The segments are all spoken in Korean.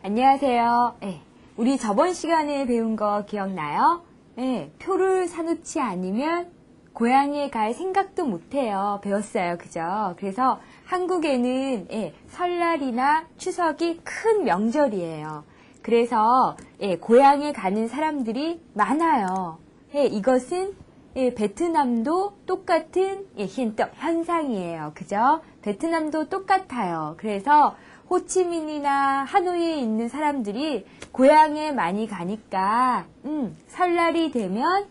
안녕하세요. 우리 저번 시간에 배운 거 기억나요? 표를 사놓지 않으면 고향에 갈 생각도 못해요. 배웠어요. 그죠? 그래서 한국에는 설날이나 추석이 큰 명절이에요. 그래서 고향에 가는 사람들이 많아요. 이것은 베트남도 똑같은 현상이에요. 그죠? 베트남도 똑같아요. 그래서 호치민이나 하노이에 있는 사람들이 고향에 많이 가니까 설날이 되면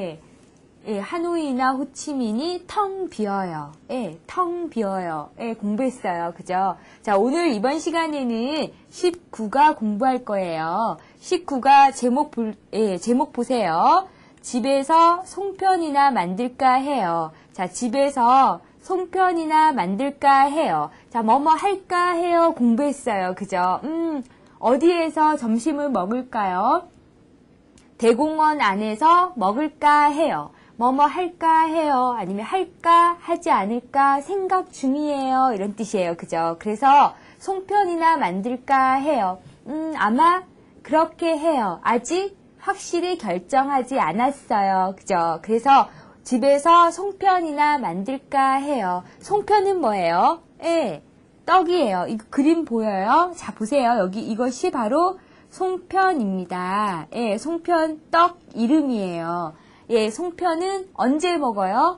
하노이나 호치민이 텅 비어요. 텅 비어요. 공부했어요. 그죠? 자, 오늘 이번 시간에는 19가 공부할 거예요. 19가 제목 보세요. 집에서 송편이나 만들까 해요. 자, 집에서 송편이나 만들까 해요. 자, 뭐뭐 할까 해요. 공부했어요. 그죠? 어디에서 점심을 먹을까요? 대공원 안에서 먹을까 해요. 뭐뭐 할까 해요. 아니면 할까, 하지 않을까 생각 중이에요. 이런 뜻이에요. 그죠? 그래서 송편이나 만들까 해요. 아마 그렇게 해요. 아직 확실히 결정하지 않았어요. 그죠? 그래서 집에서 송편이나 만들까 해요. 송편은 뭐예요? 떡이에요. 이거 그림 보여요? 자, 보세요. 여기 이것이 바로 송편입니다. 송편 떡 이름이에요. 송편은 언제 먹어요?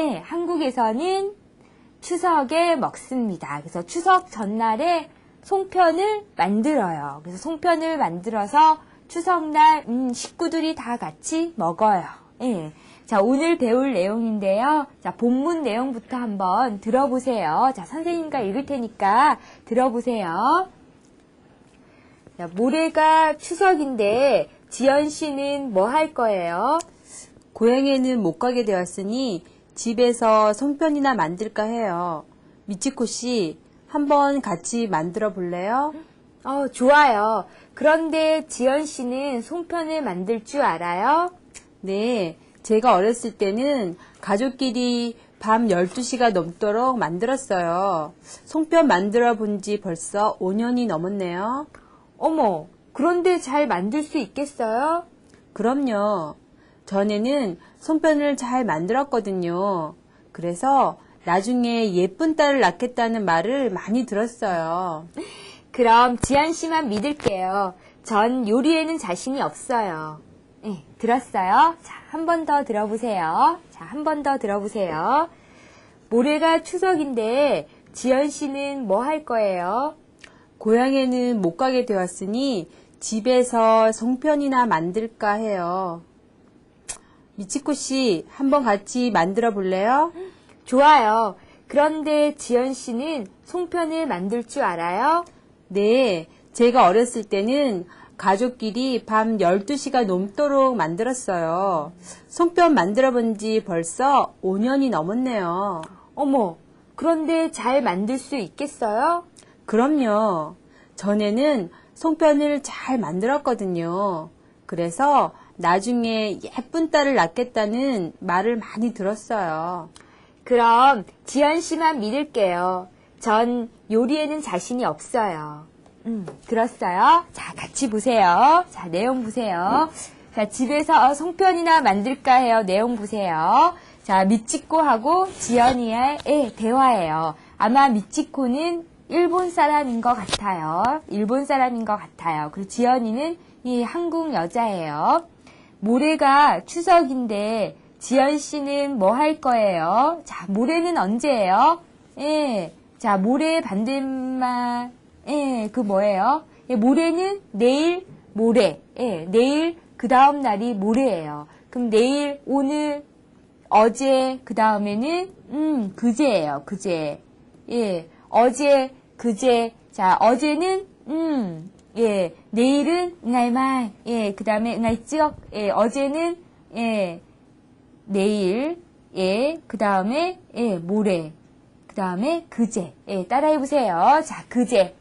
한국에서는 추석에 먹습니다. 그래서 추석 전날에 송편을 만들어요. 그래서 송편을 만들어서 추석날 식구들이 다 같이 먹어요. 자, 오늘 배울 내용인데요. 자, 본문 내용부터 한번 들어보세요. 자, 선생님과 읽을 테니까 들어보세요. 자, 모레가 추석인데 지연 씨는 뭐 할 거예요? 고향에는 못 가게 되었으니 집에서 송편이나 만들까 해요. 미치코 씨, 한번 같이 만들어 볼래요? 좋아요. 그런데 지연 씨는 송편을 만들 줄 알아요? 네, 제가 어렸을 때는 가족끼리 밤 12시가 넘도록 만들었어요. 송편 만들어 본 지 벌써 5년이 넘었네요. 어머, 그런데 잘 만들 수 있겠어요? 그럼요. 전에는 송편을 잘 만들었거든요. 그래서 나중에 예쁜 딸을 낳겠다는 말을 많이 들었어요. 그럼 지연 씨만 믿을게요. 전 요리에는 자신이 없어요. 들었어요? 자, 한 번 더 들어보세요. 자, 한 번 더 들어보세요. 모레가 추석인데 지연 씨는 뭐 할 거예요? 고향에는 못 가게 되었으니 집에서 송편이나 만들까 해요. 미치코 씨, 한번 같이 만들어 볼래요? 좋아요. 그런데 지연 씨는 송편을 만들 줄 알아요? 네, 제가 어렸을 때는 가족끼리 밤 12시가 넘도록 만들었어요. 송편 만들어 본 지 벌써 5년이 넘었네요. 어머, 그런데 잘 만들 수 있겠어요? 그럼요. 전에는 송편을 잘 만들었거든요. 그래서 나중에 예쁜 딸을 낳겠다는 말을 많이 들었어요. 그럼 지연 씨만 믿을게요. 전 요리에는 자신이 없어요. 들었어요? 자, 같이 보세요. 자, 내용 보세요. 자, 집에서 송편이나 만들까 해요. 내용 보세요. 자, 미치코하고 지연이의 대화예요. 아마 미치코는 일본 사람인 것 같아요. 일본 사람인 것 같아요. 그리고 지연이는 이 한국 여자예요. 모레가 추석인데 지연 씨는 뭐 할 거예요? 자, 모레는 언제예요? 자, 모레 반대말, 그 뭐예요? 모레는 내일, 모레. 내일, 그 다음 날이 모레예요. 그럼 내일, 오늘, 어제, 그 다음에는, 그제예요. 그제. 어제, 그제. 자, 어제는, 내일은, 응알말. 그 다음에, 응알찌억. 어제는, 내일. 그 다음에, 모레. 그 다음에 그제. 따라해보세요. 자, 그제.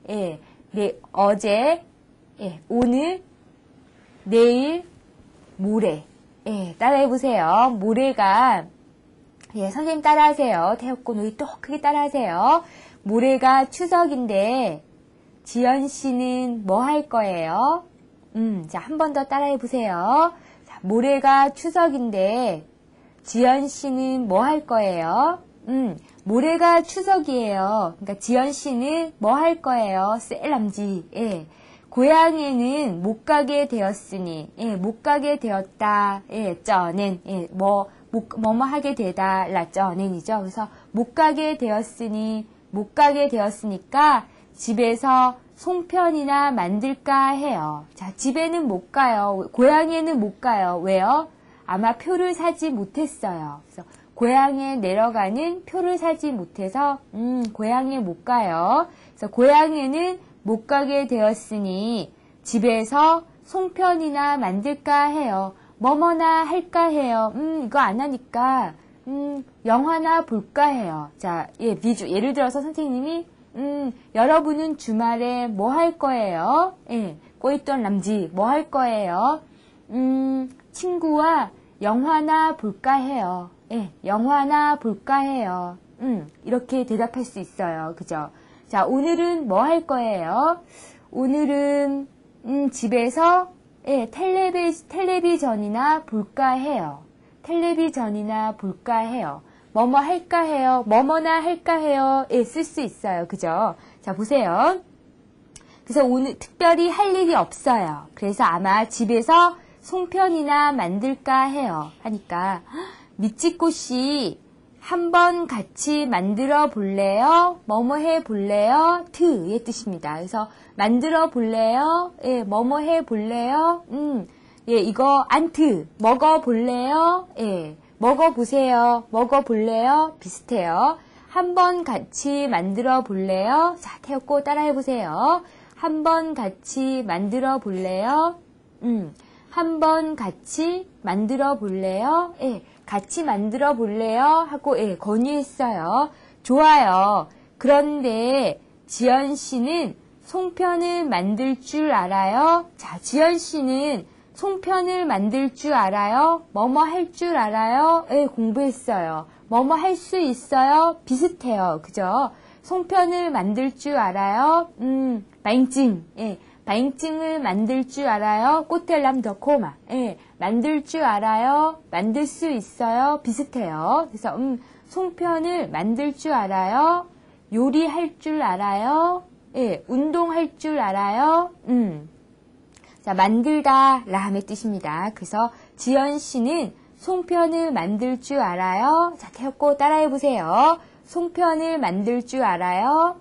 어제. 오늘. 내일. 모레. 따라해보세요. 모레가, 선생님 따라하세요. 태엽고 우리 또 크게 따라하세요. 모레가 추석인데 지연 씨는 뭐 할 거예요? 자, 한 번 더 따라해 보세요. 자, 모레가 추석인데, 지연 씨는 뭐 할 거예요? 모레가 추석이에요. 그러니까 지연 씨는 뭐 할 거예요? 셀람지. 예. 고향에는 못 가게 되었으니, 예, 못 가게 되었다. 예, 쩌는, 예, 뭐뭐 하게 되다, 라쩌는이죠. 그래서 못 가게 되었으니, 못 가게 되었으니까 집에서 송편이나 만들까 해요. 자, 집에는 못 가요. 고향에는 못 가요. 왜요? 아마 표를 사지 못했어요. 그래서 고향에 내려가는 표를 사지 못해서 고향에 못 가요. 그래서 고향에는 못 가게 되었으니 집에서 송편이나 만들까 해요. 뭐뭐나 할까 해요. 이거 안 하니까 영화나 볼까 해요. 자, 예, 예를 들어서 선생님이 여러분은 주말에 뭐 할 거예요? 예, 꼬있던 남지 뭐 할 거예요? 친구와 영화나 볼까 해요. 예, 영화나 볼까 해요. 이렇게 대답할 수 있어요. 그죠? 자, 오늘은 뭐 할 거예요? 오늘은 집에서 예, 텔레비전이나 볼까 해요. 텔레비전이나 볼까 해요. 뭐뭐 할까 해요. 뭐뭐나 할까 해요. 예, 쓸 수 있어요. 그죠? 자, 보세요. 그래서 오늘 특별히 할 일이 없어요. 그래서 아마 집에서 송편이나 만들까 해요. 하니까 미치코 씨 한번 같이 만들어 볼래요? 뭐뭐 해 볼래요? 트의 뜻입니다. 그래서 만들어 볼래요? 예, 뭐뭐 해 볼래요? 예, 이거 안트 먹어 볼래요? 예, 먹어 보세요. 먹어 볼래요? 비슷해요. 한번 같이 만들어 볼래요? 자, 태웠고 따라해 보세요. 한번 같이 만들어 볼래요? 한번 같이 만들어 볼래요? 예, 같이 만들어 볼래요? 하고 예, 권유했어요. 좋아요. 그런데 지연 씨는 송편을 만들 줄 알아요? 자, 지연 씨는 송편을 만들 줄 알아요? 뭐뭐 할 줄 알아요? 예, 공부했어요. 뭐뭐 할 수 있어요? 비슷해요. 그죠? 송편을 만들 줄 알아요? 마잉찡. 예. 마잉찡을 만들 줄 알아요? 꼬텔람 더 코마. 예, 만들 줄 알아요? 만들 수 있어요? 비슷해요. 그래서 송편을 만들 줄 알아요? 요리할 줄 알아요? 예, 운동할 줄 알아요? 자, 만들다 라함의 뜻입니다. 그래서 지연 씨는 송편을 만들 줄 알아요? 자, 태웠고 따라해 보세요. 송편을 만들 줄 알아요?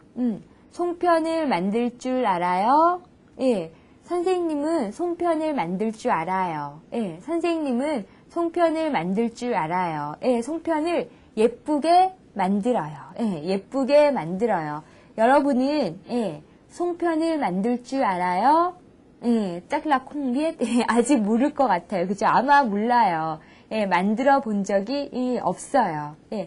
송편을 만들 줄 알아요? 예, 선생님은 송편을 만들 줄 알아요. 예, 선생님은 송편을 만들 줄 알아요. 예, 송편을 예쁘게 만들어요. 예, 예쁘게 만들어요. 여러분은 예, 송편을 만들 줄 알아요? 예, 짝락 콩비에 아직 모를 것 같아요. 그죠? 아마 몰라요. 예, 만들어 본 적이 없어요. 예,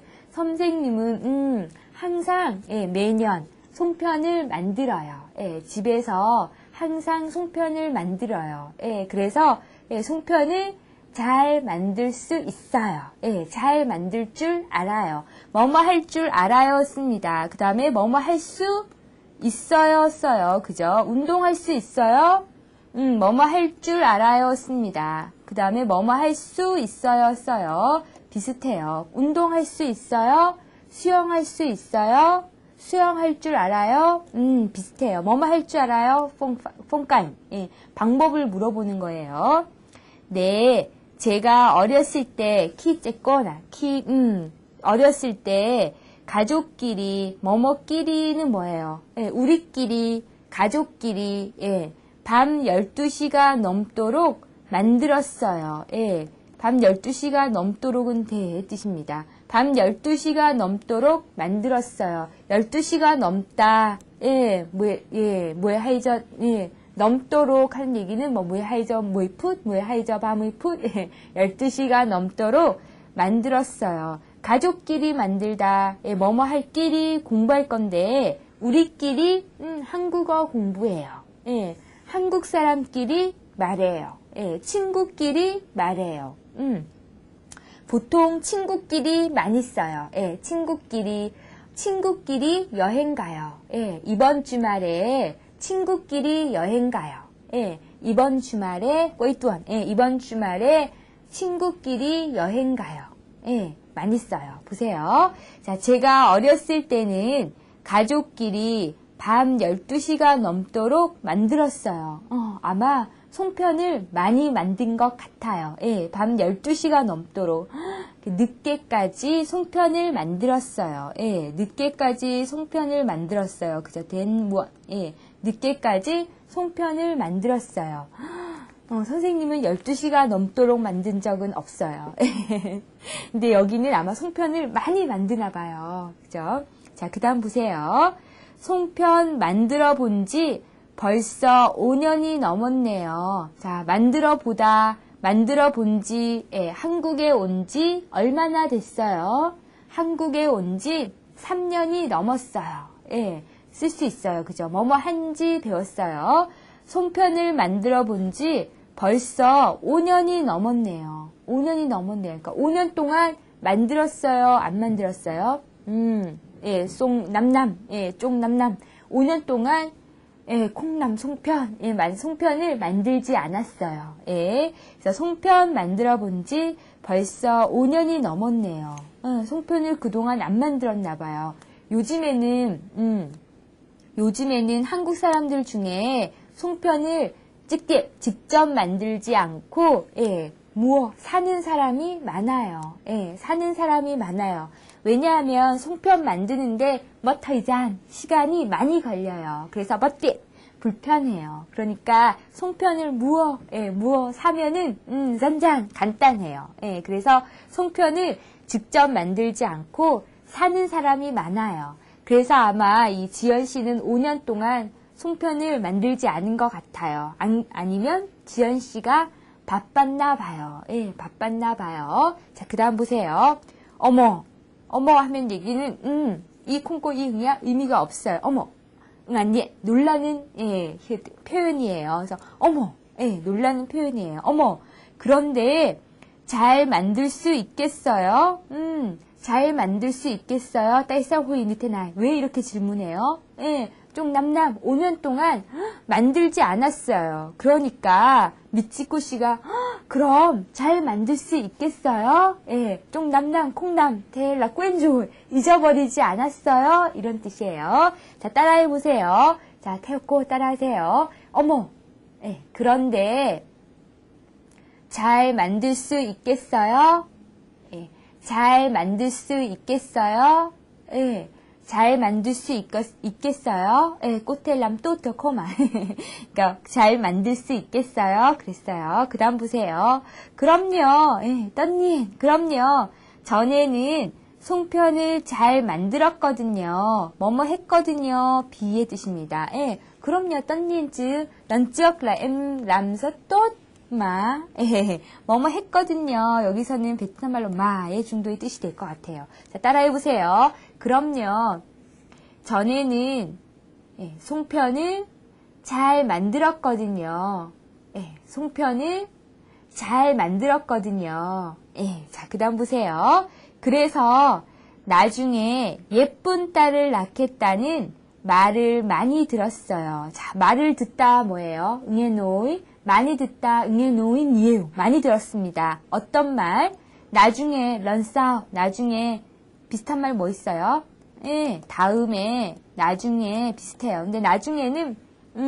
선생님은 항상 예, 매년 송편을 만들어요. 예, 집에서 항상 송편을 만들어요. 예, 그래서 예, 송편을 잘 만들 수 있어요. 예, 잘 만들 줄 알아요. 뭐뭐 할 줄 알아요 씁니다. 그 다음에 뭐뭐 할 수 있어요 써요. 그죠? 운동할 수 있어요? 뭐뭐 할 줄 알아요 씁니다. 그 다음에 뭐뭐 할 수 있어요 써요. 비슷해요. 운동할 수 있어요? 수영할 수 있어요? 수영할 줄 알아요? 비슷해요. 뭐뭐 할 줄 알아요? 뽕깐. 예, 방법을 물어보는 거예요. 네, 제가 어렸을 때 어렸을 때 가족끼리 뭐뭐끼리는 뭐예요? 예, 우리끼리 가족끼리 예, 밤 12시가 넘도록 만들었어요. 예, 밤 12시가 넘도록은 대의 뜻입니다. 밤 12시가 넘도록 만들었어요. 12시가 넘다. 예, 뭐에 하이저, 예, 넘도록 하는 얘기는 뭐에 하이저, 뭐에 풋, 뭐에 하이저, 밤의 풋, 예, 12시가 넘도록 만들었어요. 가족끼리 만들다. 예, 뭐뭐 할 끼리 공부할 건데, 우리끼리, 한국어 공부해요. 예, 한국 사람끼리 말해요. 예, 친구끼리 말해요. 보통 친구끼리 많이 써요. 예, 친구끼리 여행 가요. 예, 이번 주말에 친구끼리 여행 가요. 예, 이번 주말에 꼬이뚜원. 예, 이번 주말에 친구끼리 여행 가요. 예, 많이 써요. 보세요. 자, 제가 어렸을 때는 가족끼리 밤 12시가 넘도록 만들었어요. 아마 송편을 많이 만든 것 같아요. 예, 밤 12시가 넘도록 늦게까지 송편을 만들었어요. 예, 늦게까지 송편을 만들었어요. 그죠? 예, 늦게까지 송편을 만들었어요. 선생님은 12시가 넘도록 만든 적은 없어요. 근데 여기는 아마 송편을 많이 만드나 봐요. 그죠? 자, 그 다음 보세요. 송편 만들어 본 지 벌써 5년이 넘었네요. 자, 만들어 본 지, 예, 한국에 온 지 얼마나 됐어요? 한국에 온 지 3년이 넘었어요. 예, 쓸 수 있어요. 그죠? 뭐뭐 한지 배웠어요. 송편을 만들어 본 지 벌써 5년이 넘었네요. 5년이 넘었네요. 그러니까 5년 동안 만들었어요? 안 만들었어요? 예, 송남남, 예, 쪽남남. 5년 동안, 예, 콩남, 송편, 예, 송편을 만들지 않았어요. 예, 그래서 송편 만들어 본 지 벌써 5년이 넘었네요. 송편을 그동안 안 만들었나 봐요. 요즘에는 한국 사람들 중에 송편을 직접 만들지 않고, 예, 사는 사람이 많아요. 예, 사는 사람이 많아요. 왜냐하면 송편 만드는데 시간이 많이 걸려요. 그래서 불편해요. 그러니까 송편을 사면은 짠짠 간단해요. 예, 그래서 송편을 직접 만들지 않고 사는 사람이 많아요. 그래서 아마 이 지연 씨는 5년 동안 송편을 만들지 않은 것 같아요. 아니면 지연 씨가 바빴나 봐요. 예, 바빴나 봐요. 자, 그 다음 보세요. 어머 하면 얘기는, 이 콩고 이 응이야? 의미가 없어요. 어머, 아니, 놀라는, 예, 표현이에요. 그래서, 예, 놀라는 표현이에요. 어머, 그런데 잘 만들 수 있겠어요? 잘 만들 수 있겠어요? 따이사호이 니테나이. 왜 이렇게 질문해요? 예, 좀 5년 동안 만들지 않았어요. 그러니까 미치코 씨가 그럼 잘 만들 수 있겠어요? 예, 좀 콩남 테라 꽌조 잊어버리지 않았어요? 이런 뜻이에요. 자, 따라해 보세요. 자, 태우고 따라하세요. 어머, 예, 그런데 잘 만들 수 있겠어요? 예, 잘 만들 수 있겠어요? 예. 잘 만들 수 있겠어요? 예, 꼬텔람 또더 코마. 그러니까 잘 만들 수 있겠어요? 그랬어요. 그 다음 보세요. 그럼요. 예, 떠님. 그럼요. 전에는 송편을 잘 만들었거든요. 뭐뭐 했거든요. 비의 뜻입니다. 예, 그럼요. 떠님 즉 런쩍 라엠 람서 또마. 예, 뭐뭐 했거든요. 여기서는 베트남 말로 마의 중도의 뜻이 될 것 같아요. 자, 따라해 보세요. 그럼요. 전에는 송편을 잘 만들었거든요. 예, 송편을 잘 만들었거든요. 예, 자, 그 다음 보세요. 그래서 나중에 예쁜 딸을 낳겠다는 말을 많이 들었어요. 자, 말을 듣다 뭐예요? 응애노이. 많이 듣다 응애노이 니에요. 많이 들었습니다. 어떤 말? 나중에 런싸우. 나중에 비슷한 말 뭐 있어요? 예, 다음에, 나중에 비슷해요. 근데 나중에는,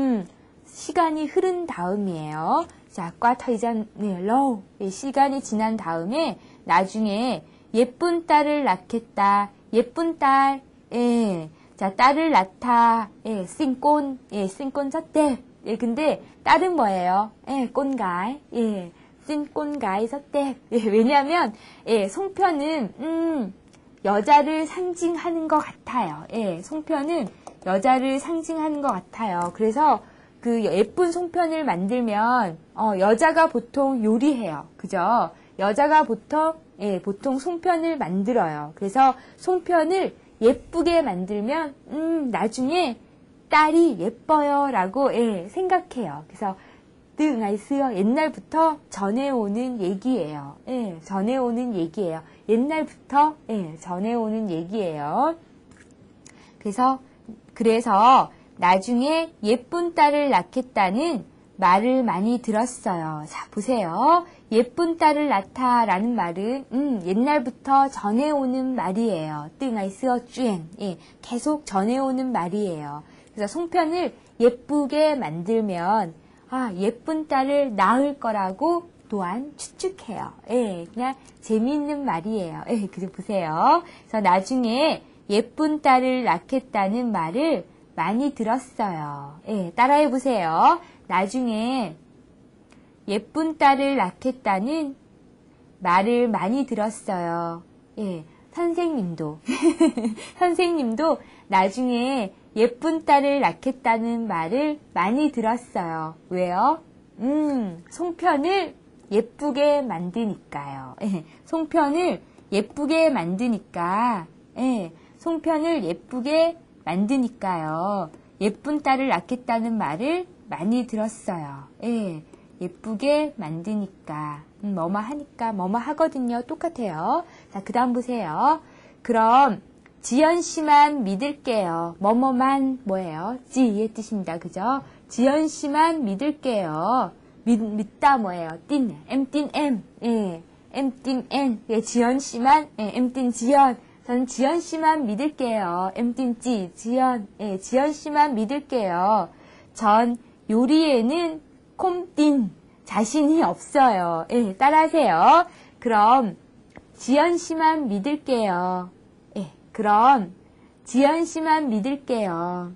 시간이 흐른 다음이에요. 자, 꽈타이잔, 러우. 예, 시간이 지난 다음에, 나중에, 예쁜 딸을 낳겠다. 예쁜 딸, 예. 자, 딸을 낳다. 예, 싱꼰. 예, 싱꼰 섰대. 예, 근데, 딸은 뭐예요? 예, 꼰가이. 예, 싱꼰가이 섰대. 예, 왜냐면, 예, 송편은, 여자를 상징하는 것 같아요. 예, 송편은 여자를 상징하는 것 같아요. 그래서 그 예쁜 송편을 만들면 여자가 보통 요리해요. 그죠? 여자가 보통 송편을 만들어요. 그래서 송편을 예쁘게 만들면 나중에 딸이 예뻐요 라고 생각해요. 그래서 뜨응아이스요. 옛날부터 전해오는 얘기예요. 예, 전해오는 얘기예요. 옛날부터 전해오는 얘기예요. 그래서 나중에 예쁜 딸을 낳겠다는 말을 많이 들었어요. 자, 보세요. 예쁜 딸을 낳다라는 말은 옛날부터 전해오는 말이에요. 띵아이 쓰어 쭈엔. 예, 계속 전해오는 말이에요. 그래서 송편을 예쁘게 만들면 예쁜 딸을 낳을 거라고 또한 추측해요. 예, 그냥 재미있는 말이에요. 예, 그래서 보세요. 그래서 나중에 예쁜 딸을 낳겠다는 말을 많이 들었어요. 예, 따라해 보세요. 나중에 예쁜 딸을 낳겠다는 말을 많이 들었어요. 예, 선생님도 선생님도 나중에 예쁜 딸을 낳겠다는 말을 많이 들었어요. 왜요? 송편을 예쁘게 만드니까요. 예, 송편을 예쁘게 만드니까, 예, 송편을 예쁘게 만드니까요. 예쁜 딸을 낳겠다는 말을 많이 들었어요. 예, 예쁘게 만드니까, 뭐뭐 하니까, 뭐뭐 하거든요. 똑같아요. 자, 그 다음 보세요. 그럼, 지연 씨만 믿을게요. 뭐뭐만 뭐예요? 지의 뜻입니다. 그죠? 지연 씨만 믿을게요. 믿다 뭐예요? 띤, 엠, 예, 엠, 예, 지연 씨만, 예, 엠, 지연. 저는 지연 씨만 믿을게요. 엠, 지연, 예, 지연 씨만 믿을게요. 전 요리에는 콤띤 자신이 없어요. 예, 따라하세요. 그럼, 지연 씨만 믿을게요. 예, 그럼, 지연 씨만 믿을게요.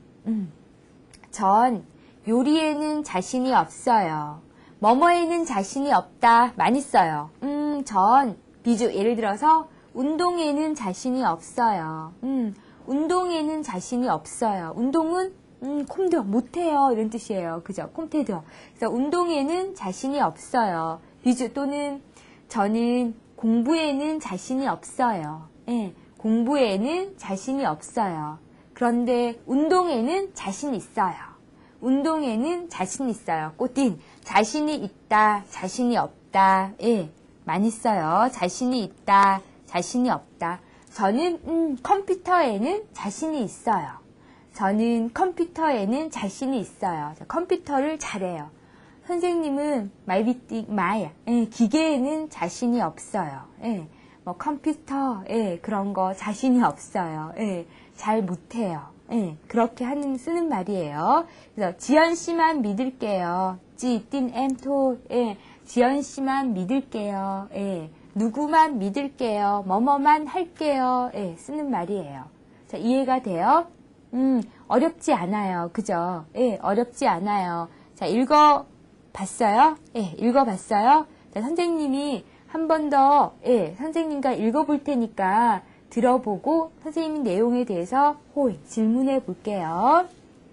전 요리에는 자신이 없어요. 뭐뭐에는 자신이 없다. 많이 써요. 전 비주 예를 들어서 운동에는 자신이 없어요. 운동에는 자신이 없어요. 운동은 콤드 못해요 이런 뜻이에요. 그죠? 콤테드. 그래서 운동에는 자신이 없어요. 비주 또는 저는 공부에는 자신이 없어요. 예, 공부에는 자신이 없어요. 그런데 운동에는 자신 있어요. 운동에는 자신 있어요. 꽃딘 자신이 있다, 자신이 없다. 예, 많이 써요. 자신이 있다, 자신이 없다. 저는 컴퓨터에는 자신이 있어요. 저는 컴퓨터에는 자신이 있어요. 컴퓨터를 잘해요. 선생님은 마야. 예, 기계에는 자신이 없어요. 예, 뭐 컴퓨터, 예, 그런 거 자신이 없어요. 예, 잘 못해요. 예, 그렇게 쓰는 말이에요. 그래서 지연 씨만 믿을게요. 예, 지연 씨만 믿을게요. 예, 누구만 믿을게요. 뭐뭐만 할게요. 예, 쓰는 말이에요. 자, 이해가 돼요? 어렵지 않아요. 그죠? 예, 어렵지 않아요. 자, 읽어봤어요? 예, 읽어봤어요? 자, 선생님이 한 번 더, 예, 선생님과 읽어볼 테니까 들어보고 선생님 내용에 대해서 질문해 볼게요.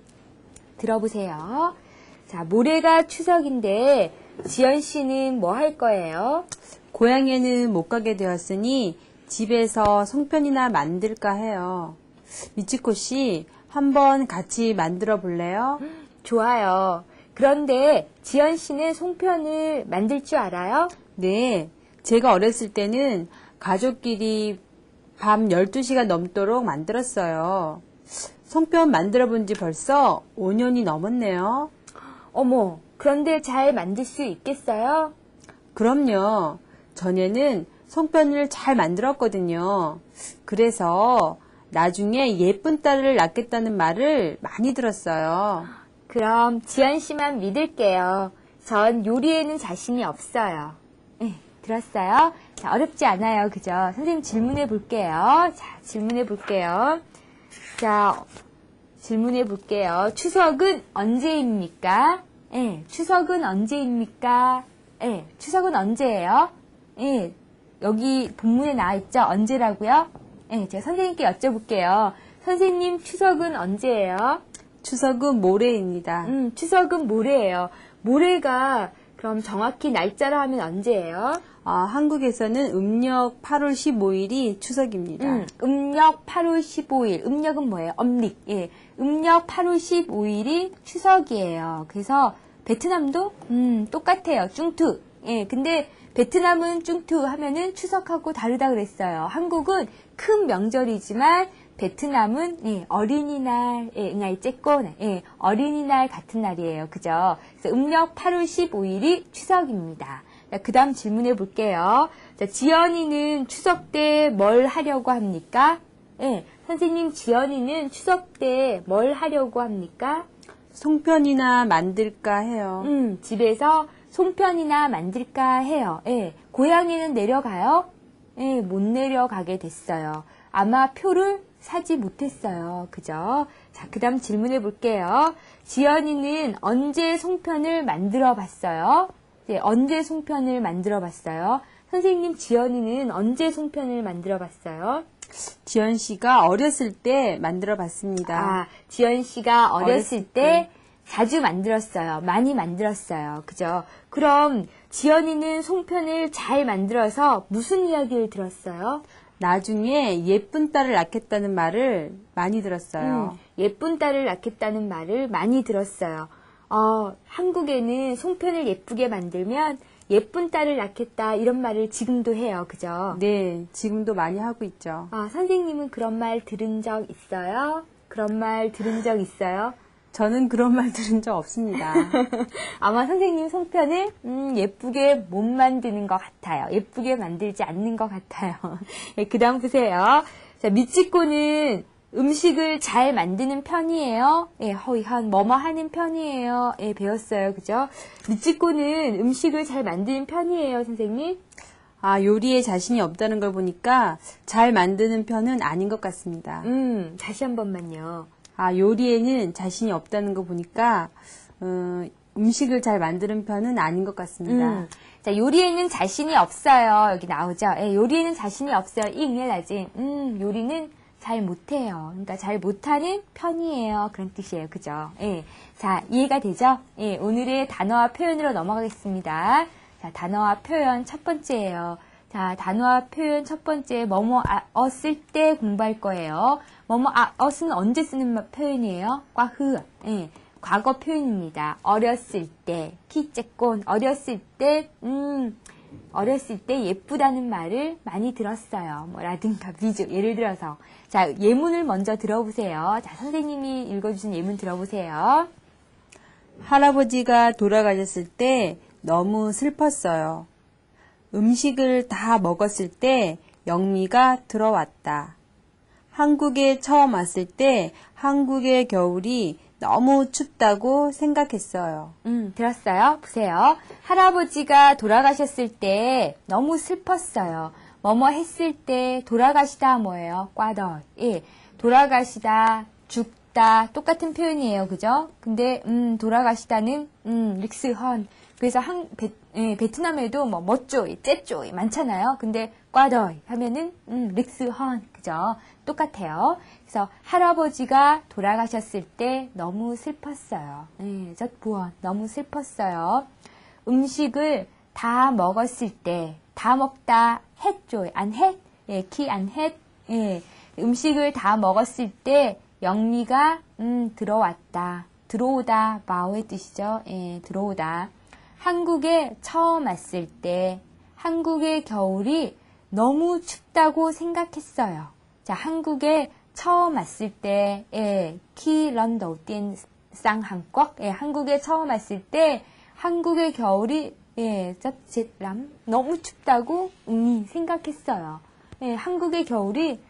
들어보세요. 자, 모레가 추석인데 지연 씨는 뭐 할 거예요? 고향에는 못 가게 되었으니 집에서 송편이나 만들까 해요. 미치코 씨, 한번 같이 만들어 볼래요? 좋아요. 그런데 지연 씨는 송편을 만들 줄 알아요? 네, 제가 어렸을 때는 가족끼리 밤 12시가 넘도록 만들었어요. 송편 만들어 본 지 벌써 5년이 넘었네요. 어머, 그런데 잘 만들 수 있겠어요? 그럼요. 전에는 송편을 잘 만들었거든요. 그래서 나중에 예쁜 딸을 낳겠다는 말을 많이 들었어요. 그럼 지연 씨만 믿을게요. 전 요리에는 자신이 없어요. 네, 들었어요? 자, 어렵지 않아요. 그죠? 선생님 질문해 볼게요. 자, 질문해 볼게요. 자, 질문해 볼게요. 추석은 언제입니까? 예, 추석은 언제입니까? 예, 추석은 언제예요? 예, 여기 본문에 나와 있죠? 언제라고요? 예, 제가 선생님께 여쭤볼게요. 선생님, 추석은 언제예요? 추석은 모레입니다. 추석은 모레예요. 모레가 그럼 정확히 날짜로 하면 언제예요? 한국에서는 음력 8월 15일이 추석입니다. 음력 8월 15일. 음력은 뭐예요? âm lịch. 예. 음력 8월 15일이 추석이에요. 그래서 베트남도 똑같아요. 쭝투. 예. 근데 베트남은 쭝투 하면은 추석하고 다르다 그랬어요. 한국은 큰 명절이지만 베트남은 예, 어린이날, 예, 응아이 째꼬, 예, 어린이날 같은 날이에요. 그죠? 그래서 음력 8월 15일이 추석입니다. 그 다음 질문해 볼게요. 자, 지연이는 추석 때 뭘 하려고 합니까? 예, 선생님, 지연이는 추석 때 뭘 하려고 합니까? 송편이나 만들까 해요. 집에서 송편이나 만들까 해요. 예, 고향에는 내려가요? 예, 못 내려가게 됐어요. 아마 표를 사지 못했어요. 그죠? 자, 그 다음 질문해 볼게요. 지연이는 언제 송편을 만들어 봤어요? 네, 언제 송편을 만들어 봤어요? 선생님, 지연이는 언제 송편을 만들어 봤어요? 지연 씨가 어렸을 때 만들어 봤습니다. 아, 지연 씨가 어렸을 어렸을 때 때. 자주 만들었어요. 많이 만들었어요. 그죠? 그럼 지연이는 송편을 잘 만들어서 무슨 이야기를 들었어요? 나중에 예쁜 딸을 낳겠다는 말을 많이 들었어요. 예쁜 딸을 낳겠다는 말을 많이 들었어요. 한국에는 송편을 예쁘게 만들면 예쁜 딸을 낳겠다 이런 말을 지금도 해요. 그죠? 네, 지금도 많이 하고 있죠. 선생님은 그런 말 들은 적 있어요? 그런 말 들은 적 있어요? 저는 그런 말 들은 적 없습니다. 아마 선생님 송편을 예쁘게 못 만드는 것 같아요. 예쁘게 만들지 않는 것 같아요. 네, 그 다음 보세요. 자, 미치코는 음식을 잘 만드는 편이에요. 예, 허이한 뭐뭐 하는 편이에요. 예, 배웠어요. 그죠? 미치코는 음식을 잘 만드는 편이에요, 선생님. 요리에 자신이 없다는 걸 보니까 잘 만드는 편은 아닌 것 같습니다. 다시 한 번만요. 요리에는 자신이 없다는 거 보니까 음식을 잘 만드는 편은 아닌 것 같습니다. 자, 요리에는 자신이 없어요. 여기 나오죠. 예, 요리에는 자신이 없어요. 잉해라지. 요리는 잘 못해요. 그러니까 잘 못하는 편이에요. 그런 뜻이에요. 그죠? 예. 자, 이해가 되죠? 예, 오늘의 단어와 표현으로 넘어가겠습니다. 자, 단어와 표현 첫 번째예요. 자, 단어와 표현 첫 번째, 쓸 때 공부할 거예요. 어는 언제 쓰는 표현이에요? 과흐. 예, 과거 표현입니다. 어렸을 때, 키째꼰, 어렸을 때 예쁘다는 말을 많이 들었어요. 라든가, 비주, 예를 들어서. 자, 예문을 먼저 들어보세요. 자, 선생님이 읽어주신 예문 들어보세요. 할아버지가 돌아가셨을 때 너무 슬펐어요. 음식을 다 먹었을 때 영미가 들어왔다. 한국에 처음 왔을 때 한국의 겨울이 너무 춥다고 생각했어요. 들었어요? 보세요. 할아버지가 돌아가셨을 때 너무 슬펐어요. 뭐뭐 했을 때 돌아가시다 뭐예요? 꽈더. 예. 돌아가시다, 죽다 똑같은 표현이에요. 그죠? 근데 돌아가시다는 릭스헌. 그래서 베트남에도 뭐 멋조, 째쪼 많잖아요. 근데 꽈더 하면은 릭스헌. 그죠? 똑같아요. 그래서 할아버지가 돌아가셨을 때 너무 슬펐어요. 젖부원 너무 슬펐어요. 음식을 다 먹었을 때, 다 먹다 했죠. 안 했? 예, 키 안 했? 예. 음식을 다 먹었을 때 영미가 들어왔다. 들어오다, 마오의 뜻이죠. 예, 들어오다. 한국에 처음 왔을 때 한국의 겨울이 너무 춥다고 생각했어요. 자, 한국에 처음 왔을 때, 예, 키 런더 띠엔 쌍한국, 예, 한국에 처음 왔을 때 한국의 겨울이 예, 짭짓람 너무 춥다고 생각했어요. 예, 한국의 겨울이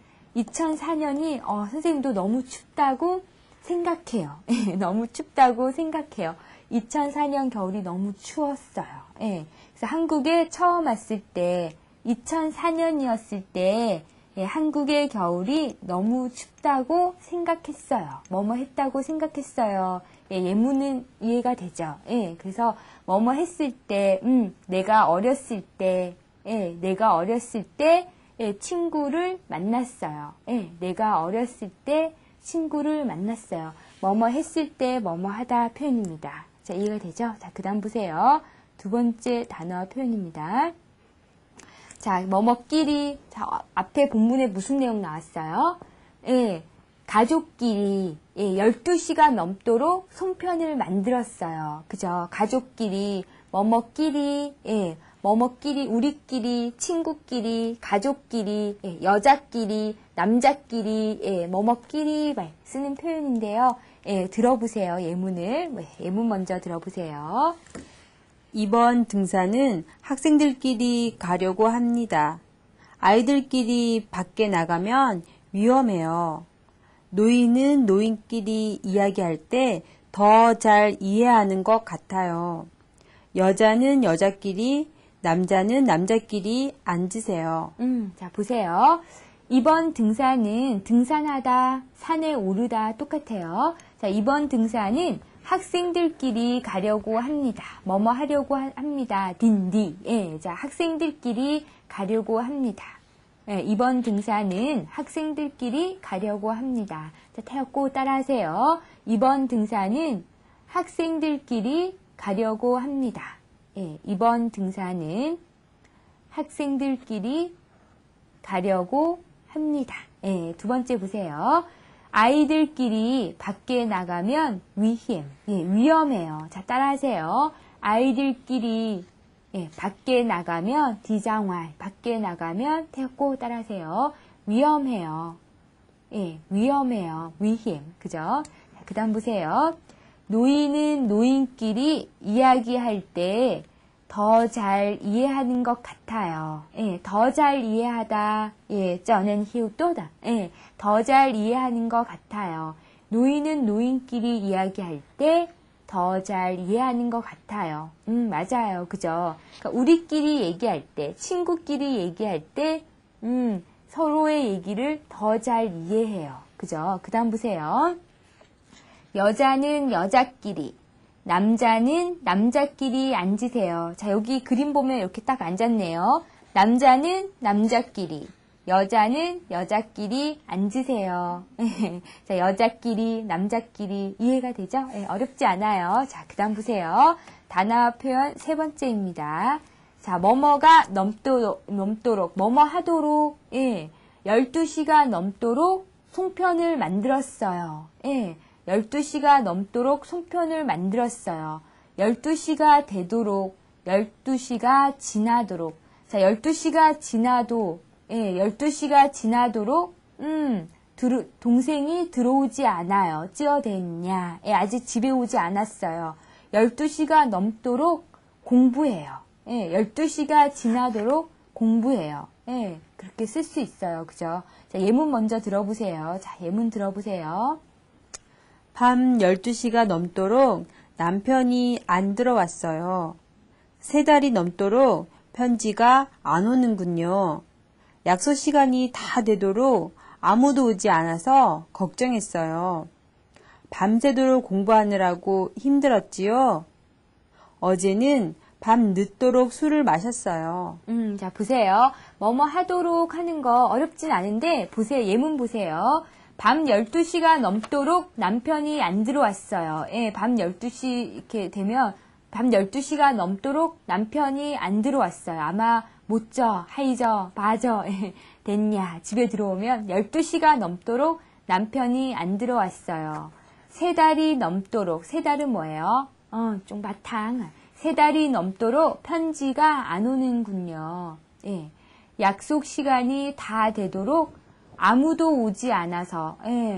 2004년이 선생님도 너무 춥다고 생각해요. 예, 너무 춥다고 생각해요. 2004년 겨울이 너무 추웠어요. 예, 그래서 한국에 처음 왔을 때 2004년이었을 때 예, 한국의 겨울이 너무 춥다고 생각했어요. 뭐뭐 했다고 생각했어요. 예, 예문은 이해가 되죠. 예, 그래서 뭐뭐 했을 때, 내가 어렸을 때, 예, 내가 어렸을 때 예, 친구를 만났어요. 예, 내가 어렸을 때 친구를 만났어요. 뭐뭐 했을 때 뭐뭐 하다 표현입니다. 자, 이해가 되죠? 자, 그 다음 보세요. 두 번째 단어 표현입니다. 자, 뭐뭐끼리. 자, 앞에 본문에 무슨 내용 나왔어요? 예, 가족끼리, 예, 12시간 넘도록 송편을 만들었어요. 그죠? 가족끼리, 뭐뭐끼리, 우리끼리, 친구끼리, 가족끼리, 예, 여자끼리, 남자끼리, 예, 뭐뭐끼리 쓰는 표현인데요. 예, 들어보세요. 예문을. 예문 먼저 들어보세요. 이번 등산은 학생들끼리 가려고 합니다. 아이들끼리 밖에 나가면 위험해요. 노인은 노인끼리 이야기할 때 더 잘 이해하는 것 같아요. 여자는 여자끼리, 남자는 남자끼리 앉으세요. 자, 보세요. 이번 등산은 등산하다, 산에 오르다 똑같아요. 자, 이번 등산은 학생들끼리 가려고 합니다. 뭐뭐 하려고 합니다. 딘디. 예, 자, 학생들끼리 가려고 합니다. 예, 이번 등산은 학생들끼리 가려고 합니다. 자, 태웠고 따라하세요. 이번 등산은 학생들끼리 가려고 합니다. 예, 이번 등산은 학생들끼리 가려고 합니다. 예, 두 번째 보세요. 아이들끼리 밖에 나가면 위험해요. 자, 따라하세요. 아이들끼리 밖에 나가면 디장왈, 밖에 나가면 태웠고 따라하세요. 위험해요. 예, 위험해요. 위힘. 그죠? 그 다음 보세요. 노인은 노인끼리 이야기할 때 더 잘 이해하는 것 같아요. 예, 더 잘 이해하다. 예, 저는 히우또다. 예, 더 잘 이해하는 것 같아요. 노인은 노인끼리 이야기할 때 더 잘 이해하는 것 같아요. 맞아요. 그죠? 그러니까 우리끼리 얘기할 때, 친구끼리 얘기할 때, 서로의 얘기를 더 잘 이해해요. 그죠? 그 다음 보세요. 여자는 여자끼리, 남자는 남자끼리 앉으세요. 자, 여기 그림 보면 이렇게 딱 앉았네요. 남자는 남자끼리, 여자는 여자끼리 앉으세요. 자, 여자끼리, 남자끼리 이해가 되죠? 네, 어렵지 않아요. 자, 그 다음 보세요. 단어 표현 세 번째입니다. 자, 뭐뭐가 넘도록, 뭐뭐 하도록, 12시가 넘도록 송편을 만들었어요. 12시가 넘도록 송편을 만들었어요. 12시가 되도록, 12시가 지나도록. 자, 12시가 지나도, 12시가 지나도록, 동생이 들어오지 않아요. 찌어댔냐. 아직 집에 오지 않았어요. 12시가 넘도록 공부해요. 12시가 지나도록 공부해요. 그렇게 쓸 수 있어요. 그죠? 자, 예문 먼저 들어보세요. 자, 예문 들어보세요. 밤 12시가 넘도록 남편이 안 들어왔어요. 3달이 넘도록 편지가 안 오는군요. 약속 시간이 다 되도록 아무도 오지 않아서 걱정했어요. 밤새도록 공부하느라고 힘들었지요. 어제는 밤 늦도록 술을 마셨어요. 자, 보세요. 뭐뭐 하도록 하는 거 어렵진 않은데, 보세요. 예문 보세요. 밤 12시가 넘도록 남편이 안 들어왔어요. 밤 12시 이렇게 되면 밤 12시가 넘도록 남편이 안 들어왔어요. 아마 못져, 하이져, 봐져, 됐냐. 집에 들어오면 12시가 넘도록 남편이 안 들어왔어요. 3달이 넘도록, 3달은 뭐예요? 좀 바탕. 3달이 넘도록 편지가 안 오는군요. 약속 시간이 다 되도록 아무도 오지 않아서,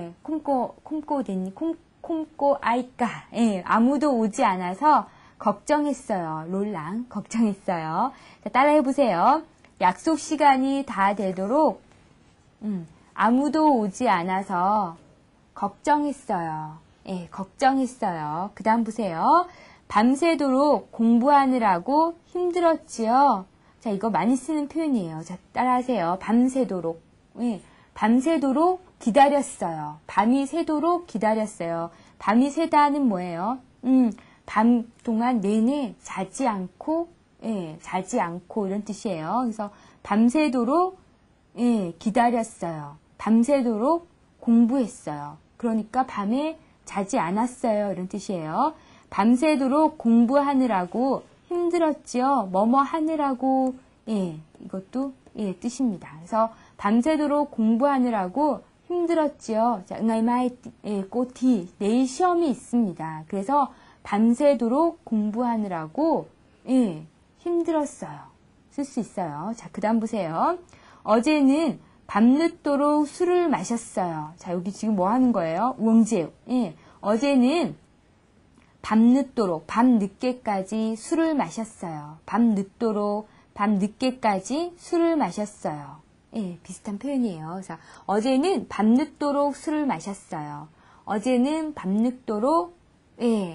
콤꼬 아이까, 아무도 오지 않아서 걱정했어요. 롤랑, 걱정했어요. 자, 따라해보세요. 약속 시간이 다 되도록, 아무도 오지 않아서 걱정했어요. 걱정했어요. 그 다음 보세요. 밤새도록 공부하느라고 힘들었지요. 자, 이거 많이 쓰는 표현이에요. 자, 따라하세요. 밤새도록. 밤새도록 기다렸어요. 밤이 새도록 기다렸어요. 밤이 새다는 뭐예요? 밤 동안 내내 자지 않고 이런 뜻이에요. 그래서 밤새도록 기다렸어요. 밤새도록 공부했어요. 그러니까 밤에 자지 않았어요. 이런 뜻이에요. 밤새도록 공부하느라고 힘들었지요. 뭐뭐 하느라고 이것도 뜻입니다. 그래서 밤새도록 공부하느라고 힘들었지요. 자, 응알마이 꼬티 내일 시험이 있습니다. 그래서 밤새도록 공부하느라고 힘들었어요. 쓸 수 있어요. 자, 그 다음 보세요. 어제는 밤늦도록 술을 마셨어요. 자, 여기 지금 뭐 하는 거예요? 우엉지에요. 예. 어제는 밤늦도록, 밤늦게까지 술을 마셨어요. 밤늦도록, 밤늦게까지 술을 마셨어요. 예, 비슷한 표현이에요. 자, 어제는 밤늦도록 술을 마셨어요. 어제는 밤늦도록, 예,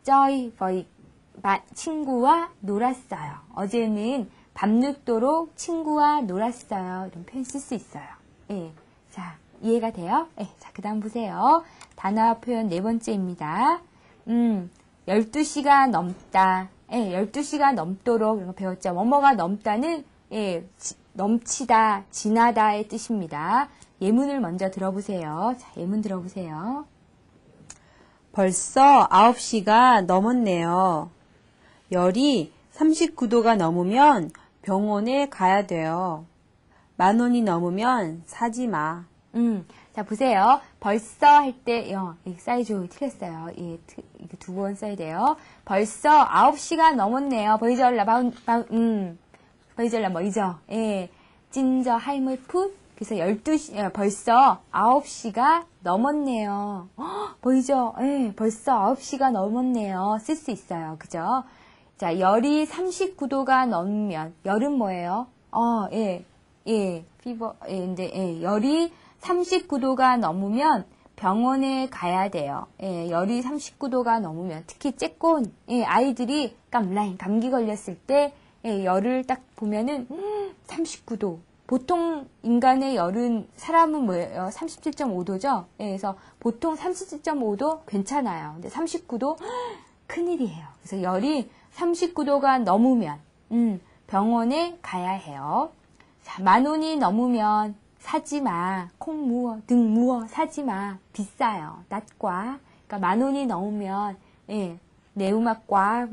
친구와 놀았어요. 어제는 밤늦도록 친구와 놀았어요. 이런 표현 쓸 수 있어요. 예, 자, 이해가 돼요? 예, 자, 그 다음 보세요. 단어와 표현 네 번째입니다. 12시가 넘다. 예, 12시가 넘도록 이런 거 배웠죠. 뭐뭐가 넘다는, 예, 넘치다, 지나다의 뜻입니다. 예문을 먼저 들어보세요. 자, 예문 들어보세요. 벌써 9시가 넘었네요. 열이 39도가 넘으면 병원에 가야 돼요. 10,000원이 넘으면 사지 마. 자, 보세요. 벌써 할 때, 사이즈 틀렸어요. 예, 이게 두 번 써야 돼요. 벌써 9시가 넘었네요. 보이절라, 보이절라, 뭐이죠? 예, 찐저 하이물 풋. 그래서 12시, 벌써 9시가 넘었네요. 보이죠? 예, 벌써 9시가 넘었네요. 쓸 수 있어요. 그죠? 자, 열이 39도가 넘으면, 열은 뭐예요? 피버, 열이 39도가 넘으면 병원에 가야 돼요. 예, 열이 39도가 넘으면, 특히 쬐꼬운, 아이들이 감기 걸렸을 때, 열을 딱 보면은, 39도. 보통 인간의 열은, 사람은 뭐예요? 37.5도죠? 예, 그래서 보통 37.5도 괜찮아요. 근데 39도? 큰일이에요. 그래서 열이 39도가 넘으면, 병원에 가야 해요. 자, 10,000원이 넘으면 사지 마. 콩 무어, 등 무어, 사지 마. 비싸요. 낮과. 그러니까 10,000원이 넘으면, 내우막과,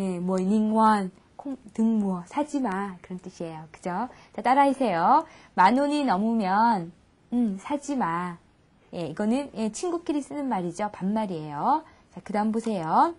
닝원, 등 무어, 사지 마. 그런 뜻이에요. 그죠? 자, 따라하세요. 10,000원이 넘으면, 사지 마. 예, 이거는, 친구끼리 쓰는 말이죠. 반말이에요. 자, 그 다음 보세요.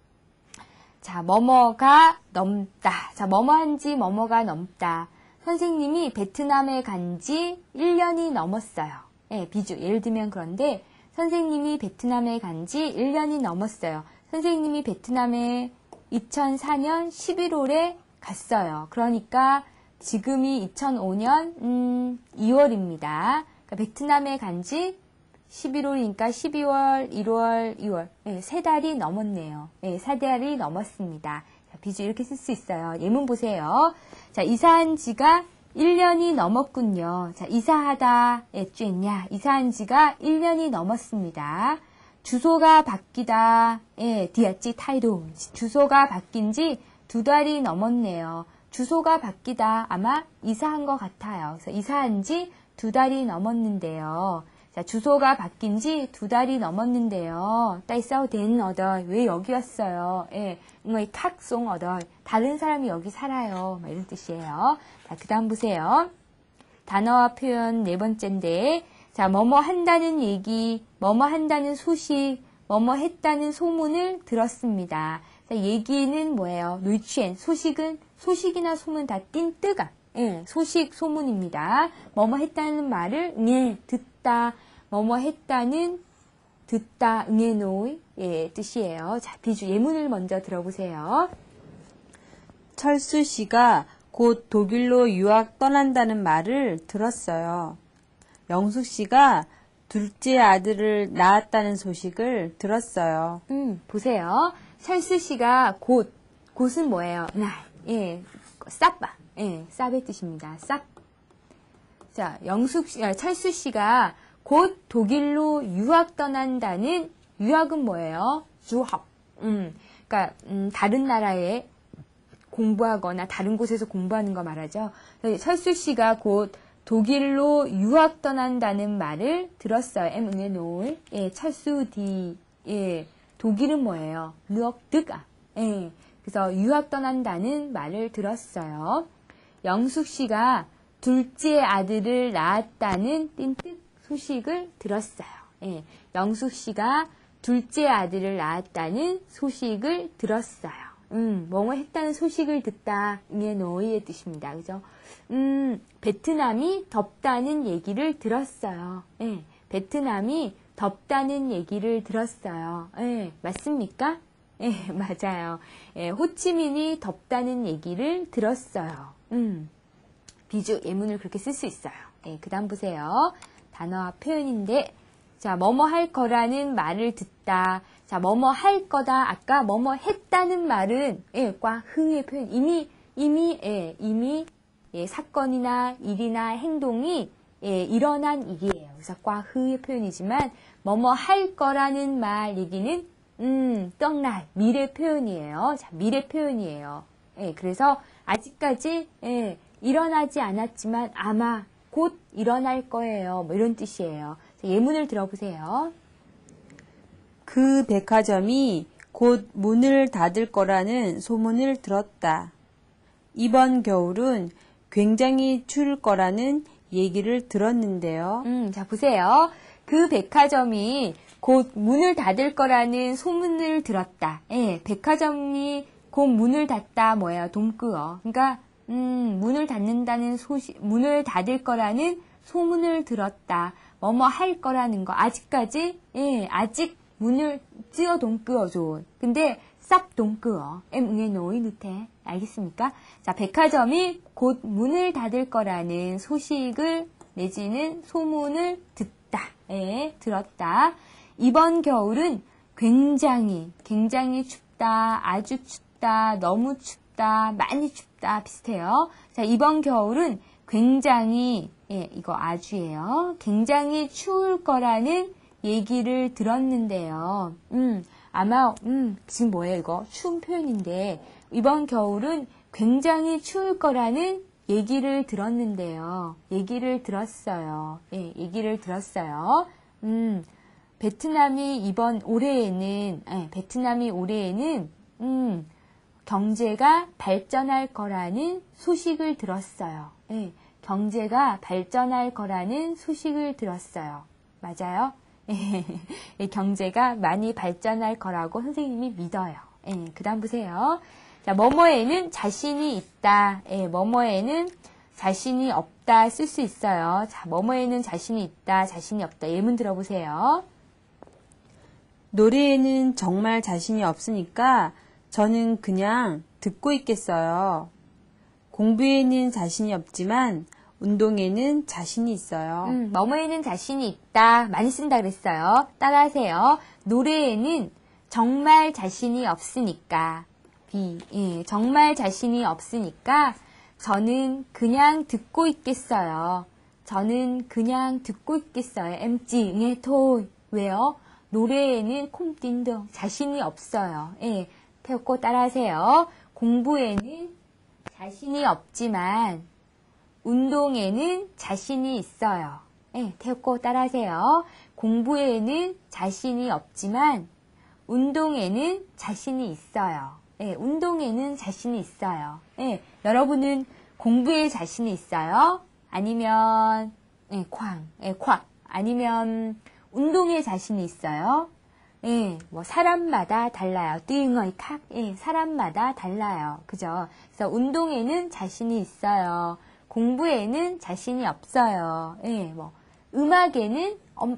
자, 뭐뭐가 넘다. 자, 뭐뭐한지 뭐뭐가 넘다. 선생님이 베트남에 간지 1년이 넘었어요. 예, 비주. 예를 들면 그런데, 선생님이 베트남에 간지 1년이 넘었어요. 선생님이 베트남에 2004년 11월에 갔어요. 그러니까 지금이 2005년 2월입니다. 그러니까 베트남에 간지 11월이니까 12월, 1월, 2월. 예, 3달이 넘었네요. 예, 4달이 넘었습니다. 자, 비주 이렇게 쓸 수 있어요. 예문 보세요. 자, 이사한 지가 1년이 넘었군요. 자, 이사하다, 쥐냐. 이사한 지가 1년이 넘었습니다. 주소가 바뀌다, 디아찌 타이도. 주소가 바뀐 지 2달이 넘었네요. 주소가 바뀌다. 아마 이사한 것 같아요. 그래서 이사한 지 2달이 넘었는데요. 자, 주소가 바뀐 지 2달이 넘었는데요. 따이싸우 된 어덜. 왜 여기 왔어요? 예, 이 탁송 어덜. 다른 사람이 여기 살아요. 막 이런 뜻이에요. 자, 그 다음 보세요. 단어와 표현 네 번째인데, 자, 뭐뭐 한다는 얘기, 뭐뭐 한다는 소식, 뭐뭐 했다는 소문을 들었습니다. 자, 얘기는 뭐예요? 누이취엔. 소식은, 소식이나 소문 다 띵뜨가. 예, 소식, 소문입니다. 뭐뭐 했다는 말을, 듣다. 뭐뭐 했다는, 듣다, 노이. 예, 뜻이에요. 자, 비주, 예문을 먼저 들어보세요. 철수 씨가 곧 독일로 유학 떠난다는 말을 들었어요. 영숙 씨가 둘째 아들을 낳았다는 소식을 들었어요. 보세요. 철수 씨가 곧은 뭐예요? 쌉바. 쌉의 뜻입니다. 쌉. 자, 철수 씨가 곧 독일로 유학 떠난다는, 유학은 뭐예요? 주학. 그러니까, 다른 나라에 공부하거나 다른 곳에서 공부하는 거 말하죠. 철수 씨가 곧 독일로 유학 떠난다는 말을 들었어요. 노을. 철수 디. 독일은 뭐예요? 르억드가. 그래서 유학 떠난다는 말을 들었어요. 영숙 씨가 둘째 아들을 낳았다는 띵뜻 소식을 들었어요. 영숙 씨가 둘째 아들을 낳았다는 소식을 들었어요. 뭐뭐 했다는 소식을 듣다. 응에 노이의 뜻입니다. 그죠? 베트남이 덥다는 얘기를 들었어요. 예, 베트남이 덥다는 얘기를 들었어요. 예, 맞습니까? 예, 맞아요. 예, 호치민이 덥다는 얘기를 들었어요. 비주 예문을 그렇게 쓸 수 있어요. 예, 그 다음 보세요. 단어와 표현인데, 자, 뭐뭐 할 거라는 말을 듣다. 자, 뭐뭐 할 거다. 아까 뭐뭐 했다는 말은, 예, 과 흥의 표현. 이미, 예, 사건이나 일이나 행동이, 예, 일어난 일이에요. 그래서 과 흐의 표현이지만, 뭐뭐 할 거라는 말 얘기는, 떡날, 미래 표현이에요. 자, 미래 표현이에요. 예, 그래서 아직까지, 예, 일어나지 않았지만 아마 곧 일어날 거예요. 뭐 이런 뜻이에요. 자, 예문을 들어보세요. 그 백화점이 곧 문을 닫을 거라는 소문을 들었다. 이번 겨울은 굉장히 추울 거라는 얘기를 들었는데요. 자, 보세요. 그 백화점이 곧 문을 닫을 거라는 소문을 들었다. 예, 백화점이 곧 문을 닫다 뭐예요? 동끄어. 그러니까 문을 닫는다는 문을 닫을 거라는 소문을 들었다. 뭐뭐 할 거라는 거. 아직까지, 예, 아직 문을 찌어 동끄어 좋은. 근데 쌉 동끄어. 응에 노이 누태. 알겠습니까? 자, 백화점이 곧 문을 닫을 거라는 소식을 내지는 소문을 듣다. 예, 들었다. 이번 겨울은 굉장히 춥다. 아주 춥다. 너무 춥다. 많이 춥다. 비슷해요. 자, 이번 겨울은 굉장히, 예, 이거 아주예요. 굉장히 추울 거라는 얘기를 들었는데요. 아마, 지금 뭐예요, 이거? 추운 표현인데, 이번 겨울은 굉장히 추울 거라는 얘기를 들었는데요. 얘기를 들었어요. 예, 얘기를 들었어요. 베트남이 올해에는, 경제가 발전할 거라는 소식을 들었어요. 예, 경제가 발전할 거라는 소식을 들었어요. 맞아요? 예, 경제가 많이 발전할 거라고 선생님이 믿어요. 예, 그 다음 보세요. 자, 뭐뭐에는 자신이 있다. 예, 뭐뭐에는 자신이 없다 쓸 수 있어요. 자, 뭐뭐에는 자신이 있다, 자신이 없다. 예문 들어보세요. 노래에는 정말 자신이 없으니까 저는 그냥 듣고 있겠어요. 공부에는 자신이 없지만 운동에는 자신이 있어요. 뭐뭐에는 자신이 있다. 많이 쓴다 그랬어요. 따라하세요. 노래에는 정말 자신이 없으니까. 예, 정말 자신이 없으니까 저는 그냥 듣고 있겠어요. 저는 그냥 듣고 있겠어요. 엠찌, 토. 왜요? 노래에는 콤띵동 자신이 없어요. 예, 태웠고 따라하세요. 공부에는 자신이 없지만 운동에는 자신이 있어요. 예, 태웠고 따라하세요. 공부에는 자신이 없지만 운동에는 자신이 있어요. 예, 운동에는 자신이 있어요. 예, 여러분은 공부에 자신이 있어요? 아니면 콱 아니면 운동에 자신이 있어요? 예, 뭐 사람마다 달라요. 띵어이 칵. 예, 사람마다 달라요. 그죠? 그래서 운동에는 자신이 있어요. 공부에는 자신이 없어요. 예, 뭐 음악에는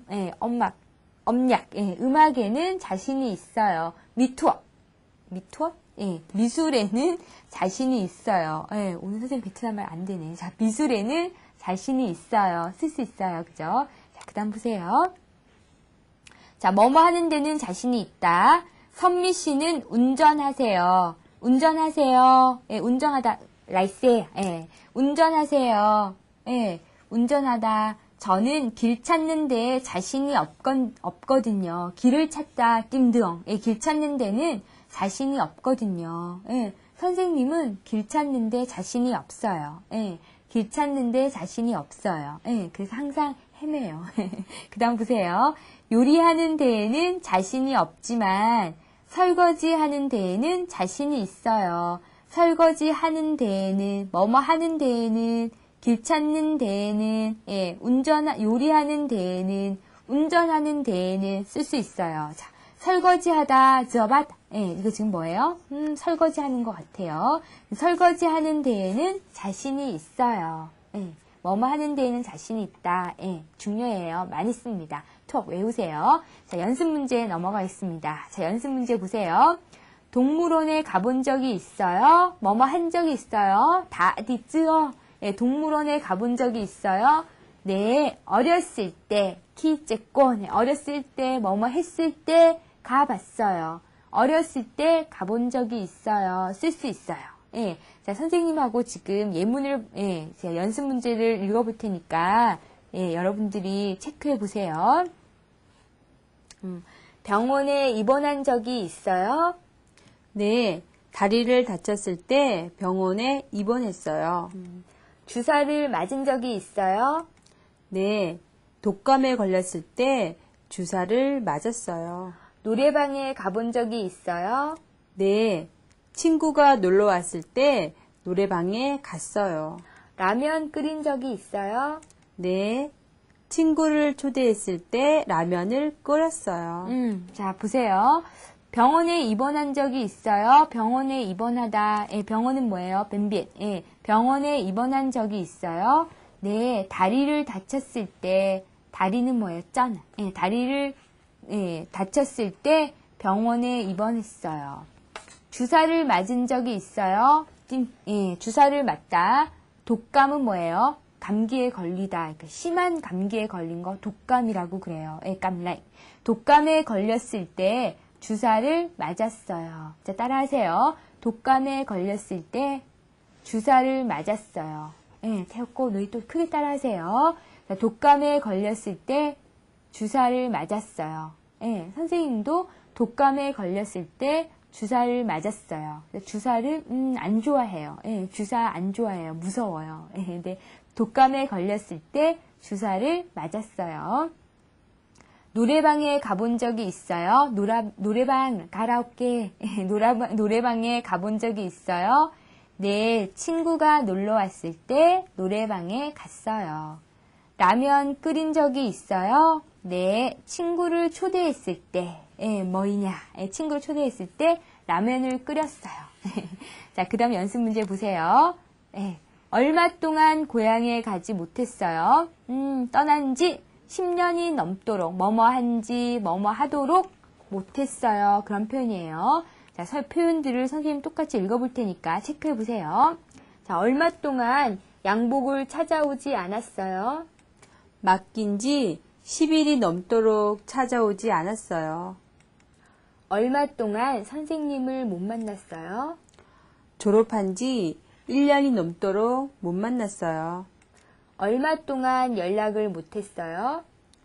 엄약. 예, 음악에는 자신이 있어요. 미투어. 예, 미술에는 자신이 있어요. 예, 오늘 선생님 베트남말 안 되네. 자, 미술에는 자신이 있어요. 쓸 수 있어요. 그죠? 자, 그 다음 보세요. 자, 뭐뭐 하는 데는 자신이 있다. 선미 씨는 운전하세요. 운전하세요. 예, 운전하다. 라이세. 예, 운전하세요. 예, 운전하다. 저는 길 찾는 데에 자신이 없거든요. 길을 찾다. 낌드엉. 예, 길 찾는 데는 자신이 없거든요. 예, 선생님은 길 찾는 데 자신이 없어요. 예, 길 찾는 데 자신이 없어요. 예, 그래서 항상 헤매요. 그 다음 보세요. 요리하는 데에는 자신이 없지만 설거지하는 데에는 자신이 있어요. 설거지하는 데에는, 뭐뭐 하는 데에는, 길 찾는 데에는, 예, 요리하는 데에는, 운전하는 데에는 쓸 수 있어요. 자, 설거지하다, 저밭. 예, 이거 지금 뭐예요? 설거지하는 것 같아요. 설거지하는 데에는 자신이 있어요. 예, 뭐뭐 하는 데에는 자신이 있다. 예, 중요해요. 많이 씁니다. 톡 외우세요. 자, 연습 문제 넘어가겠습니다. 자, 연습 문제 보세요. 동물원에 가본 적이 있어요? 뭐뭐 한 적이 있어요? 다 디쯔어. 예, 동물원에 가본 적이 있어요? 네, 어렸을 때, 키째꼬, 네, 어렸을 때, 뭐뭐 했을 때 가봤어요. 어렸을 때 가본 적이 있어요. 쓸 수 있어요. 예, 자, 선생님하고 지금 예문을, 예, 제가 연습 문제를 읽어볼 테니까, 예, 여러분들이 체크해 보세요. 병원에 입원한 적이 있어요? 네, 다리를 다쳤을 때 병원에 입원했어요. 주사를 맞은 적이 있어요? 네, 독감에 걸렸을 때 주사를 맞았어요. 노래방에 가본 적이 있어요? 네, 친구가 놀러 왔을 때 노래방에 갔어요. 라면 끓인 적이 있어요? 네, 친구를 초대했을 때 라면을 끓였어요. 자, 보세요. 병원에 입원한 적이 있어요? 병원에 입원하다. 예, 병원은 뭐예요? 뱀빗. 예, 병원에 입원한 적이 있어요? 네, 다리를 다쳤을 때, 다리는 뭐예요? 짠. 예, 다리를, 예, 다쳤을 때 병원에 입원했어요. 주사를 맞은 적이 있어요? 예, 주사를 맞다. 독감은 뭐예요? 감기에 걸리다. 그러니까 심한 감기에 걸린 거 독감이라고 그래요. 예, 깜라이. 독감에 걸렸을 때 주사를 맞았어요. 자, 따라하세요. 독감에 걸렸을 때 주사를 맞았어요. 예, 태웠고 너희 또 크게 따라하세요. 자, 독감에 걸렸을 때 주사를 맞았어요. 예, 선생님도 독감에 걸렸을 때 주사를 맞았어요. 주사를 안 좋아해요. 예, 주사 안 좋아해요. 무서워요. 예, 근데 독감에 걸렸을 때 주사를 맞았어요. 노래방에 가본 적이 있어요? 노래방, 가라오케. 노래방에 가본 적이 있어요? 네, 친구가 놀러 왔을 때 노래방에 갔어요. 라면 끓인 적이 있어요? 네, 친구를 초대했을 때. 예, 뭐이냐. 예, 친구를 초대했을 때 라면을 끓였어요. 자, 그 다음 연습 문제 보세요. 예, 얼마 동안 고향에 가지 못했어요? 떠난 지 10년이 넘도록 뭐뭐 한지 뭐뭐 하도록 못했어요. 그런 표현이에요. 자, 표현들을 선생님 똑같이 읽어볼 테니까 체크해 보세요. 자, 얼마 동안 양복을 찾아오지 않았어요? 맡긴 지 10일이 넘도록 찾아오지 않았어요. 얼마 동안 선생님을 못 만났어요? 졸업한 지 1년이 넘도록 못 만났어요. 얼마 동안 연락을 못했어요?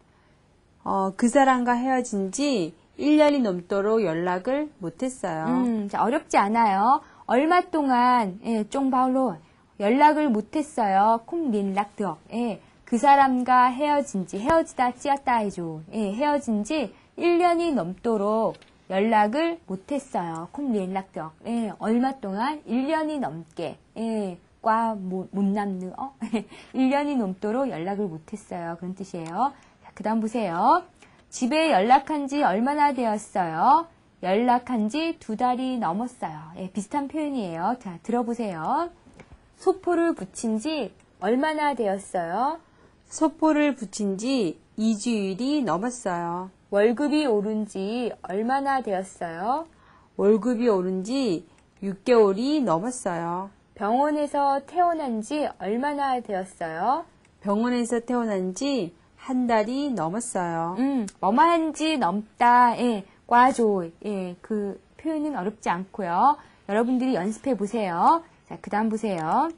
그 사람과 헤어진 지 1년이 넘도록 연락을 못했어요. 자, 어렵지 않아요. 얼마 동안, 예, 쫑바울로 연락을 못했어요. 콩 린락드억. 예, 그 사람과 헤어지다 찌었다 해줘. 예, 헤어진 지 1년이 넘도록 연락을 못했어요. 콩 린락드억. 예, 얼마 동안? 1년이 넘게. 예, 못 남는, 1년이 넘도록 연락을 못했어요. 그런 뜻이에요. 자, 그 다음 보세요. 집에 연락한 지 얼마나 되었어요? 연락한 지 2달이 넘었어요. 예, 비슷한 표현이에요. 자, 들어보세요. 소포를 붙인 지 얼마나 되었어요? 소포를 붙인 지 2주일이 넘었어요. 월급이 오른 지 얼마나 되었어요? 월급이 오른 지 6개월이 넘었어요. 병원에서 퇴원한 지 얼마나 되었어요? 병원에서 태어난 지 1달이 넘었어요. 뭐뭐한 지 넘다. 예, 꽈조. 예, 그 표현은 어렵지 않고요. 여러분들이 연습해 보세요. 자, 그 다음 보세요.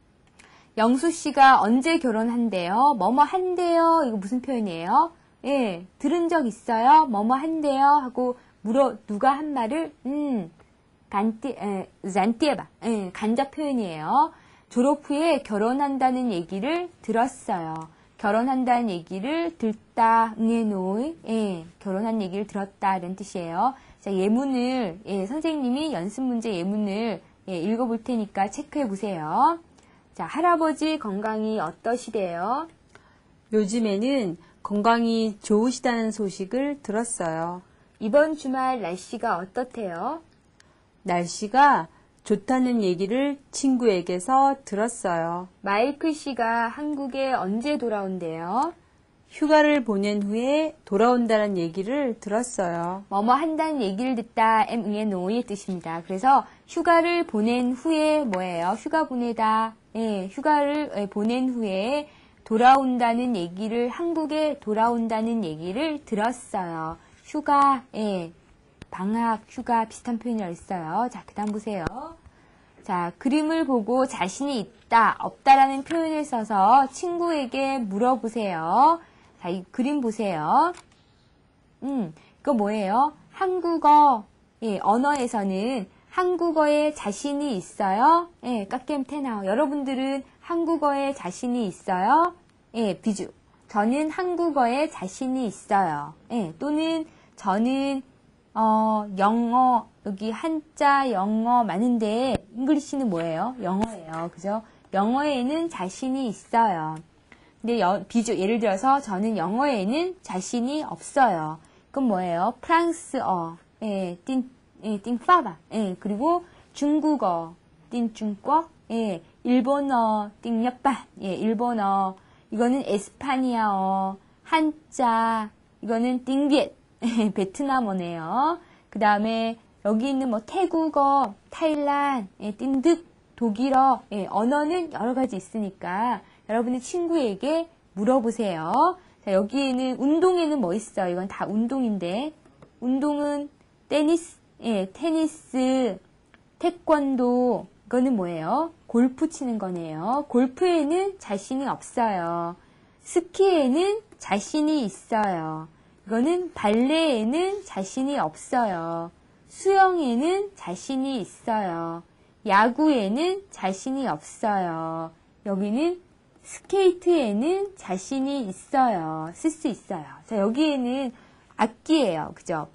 영수 씨가 언제 결혼한대요? 뭐뭐 한대요. 이거 무슨 표현이에요? 예, 들은 적 있어요? 뭐뭐 한대요. 하고 누가 한 말을, 잔띠에바. 예, 간접 표현이에요. 졸업 후에 결혼한다는 얘기를 들었어요. 결혼한다는 얘기를 듣다, 응애노이, 예, 결혼한 얘기를 들었다, 이런 뜻이에요. 자, 예문을, 예, 선생님이 연습 문제 예문을, 예, 읽어볼 테니까 체크해 보세요. 자, 할아버지 건강이 어떠시대요? 요즘에는 건강이 좋으시다는 소식을 들었어요. 이번 주말 날씨가 어떻대요? 날씨가 좋다는 얘기를 친구에게서 들었어요. 마이클 씨가 한국에 언제 돌아온대요? 휴가를 보낸 후에 돌아온다는 얘기를 들었어요. 뭐뭐 한다는 얘기를 듣다 응의 노의 뜻입니다. 그래서 휴가를 보낸 후에 뭐예요? 휴가 보내다. 예, 휴가를 보낸 후에 돌아온다는 얘기를 한국에 돌아온다는 얘기를 들었어요. 휴가, 예, 방학, 휴가 비슷한 표현이 있어요. 자, 그다음 보세요. 자, 그림을 보고 자신이 있다, 없다라는 표현을 써서 친구에게 물어보세요. 자, 이 그림 보세요. 이거 뭐예요? 한국어, 예, 언어에서는 한국어에 자신이 있어요? 예, 깍겜 테나오. 여러분들은 한국어에 자신이 있어요? 예, 비주. 저는 한국어에 자신이 있어요. 예, 또는 저는, 영어, 여기 한자, 영어 많은데, 잉글리시는 뭐예요? 영어예요. 그죠? 영어에는 자신이 있어요. 근데 비주, 예를 들어서 저는 영어에는 자신이 없어요. 그건 뭐예요? 프랑스어, 예, 띵파바, 예, 그리고 중국어, 띵중국, 예, 일본어, 띵여빠, 예, 일본어, 이거는 에스파니아어, 한자, 이거는 띵비엣, 베트남어네요. 그 다음에 여기 있는 뭐 태국어, 타일란, 예, 띵득, 독일어, 예, 언어는 여러 가지 있으니까 여러분의 친구에게 물어보세요. 자, 여기에는 운동에는 뭐 있어요? 이건 다 운동인데 운동은 테니스, 예, 테니스, 태권도, 이거는 뭐예요? 골프 치는 거네요. 골프에는 자신이 없어요. 스키에는 자신이 있어요. 이거는 발레에는 자신이 없어요. 수영에는 자신이 있어요. 야구에는 자신이 없어요. 여기는 스케이트에는 자신이 있어요. 쓸 수 있어요. 자, 여기에는 악기예요. 그죠?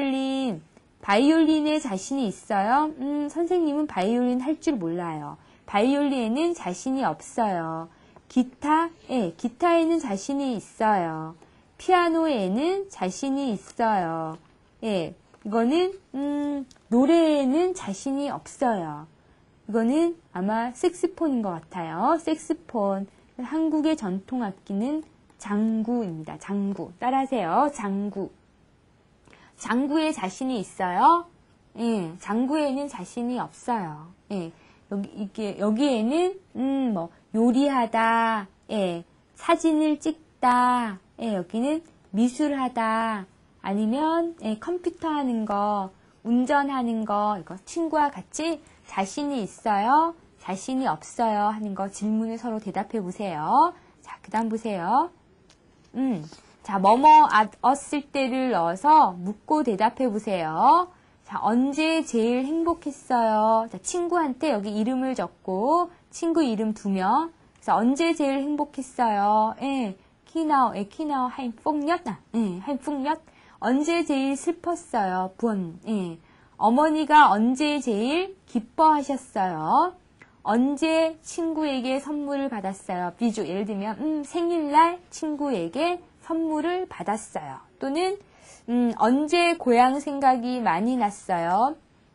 바이올린에 자신이 있어요? 선생님은 바이올린 할 줄 몰라요. 바이올린에는 자신이 없어요. 기타? 예, 기타에는 자신이 있어요. 피아노에는 자신이 있어요. 예, 이거는, 노래에는 자신이 없어요. 이거는 아마 색스폰인 것 같아요. 색스폰. 한국의 전통 악기는 장구입니다. 장구. 따라하세요. 장구. 장구에 자신이 있어요? 예, 장구에는 자신이 없어요. 예, 여기에는, 요리하다, 예, 사진을 찍다, 예, 여기는 미술하다, 아니면, 예, 컴퓨터 하는 거, 운전하는 거, 이거 친구와 같이 자신이 있어요? 자신이 없어요? 하는 거 질문을 서로 대답해 보세요. 자, 그 다음 보세요. 자, 었을 때를 넣어서 묻고 대답해 보세요. 자, 언제 제일 행복했어요? 자, 친구한테 여기 이름을 적고, 친구 이름 2명. 그래서 언제 제일 행복했어요? 예, 키나오, 한풍엿, 한풍엿. 언제 제일 슬펐어요? 부언, 예. 어머니가 언제 제일 기뻐하셨어요? 언제 친구에게 선물을 받았어요? 비주, 예를 들면, 생일날 친구에게 선물을 받았어요. 또는, 언제 고향 생각이 많이 났어요?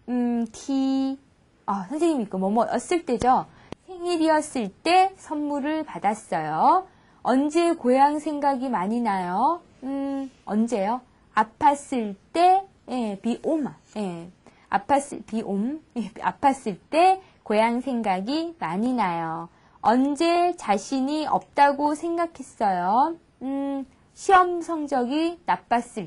선생님이 그 뭐였을 때죠? 생일이었을 때 선물을 받았어요. 언제 고향 생각이 많이 나요? 언제요? 아팠을 때, 예, 비오마, 예, 아팠을 때 고향 생각이 많이 나요. 언제 자신이 없다고 생각했어요? 시험 성적이 나빴을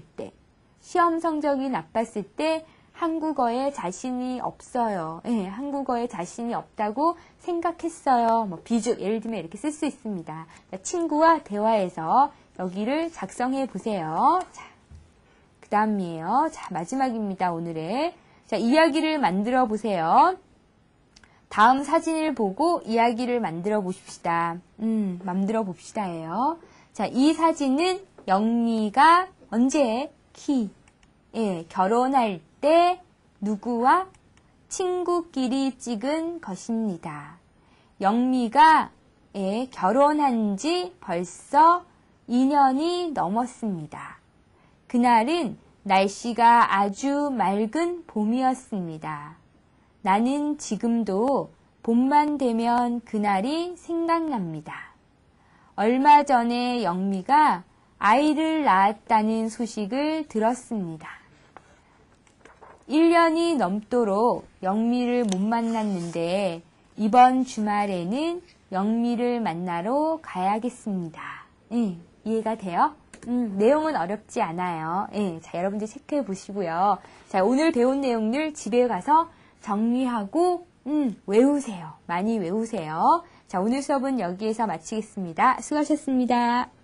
때 한국어에 자신이 없어요. 예, 한국어에 자신이 없다고 생각했어요. 비주, 예를 들면 이렇게 쓸 수 있습니다. 자, 친구와 대화해서 여기를 작성해 보세요. 자, 그 다음이에요. 자, 마지막입니다. 오늘의. 자, 이야기를 만들어 보세요. 다음 사진을 보고 이야기를 만들어 보십시다. 만들어 봅시다예요. 자, 이 사진은 영미가 언제 결혼할 때 누구와 친구끼리 찍은 것입니다. 영미가 결혼한 지 벌써 2년이 넘었습니다. 그날은 날씨가 아주 맑은 봄이었습니다. 나는 지금도 봄만 되면 그날이 생각납니다. 얼마 전에 영미가 아이를 낳았다는 소식을 들었습니다. 1년이 넘도록 영미를 못 만났는데 이번 주말에는 영미를 만나러 가야겠습니다. 이해가 돼요? 내용은 어렵지 않아요. 자, 여러분들 체크해 보시고요. 자, 오늘 배운 내용들 집에 가서 정리하고 외우세요. 많이 외우세요. 자, 오늘 수업은 여기에서 마치겠습니다. 수고하셨습니다.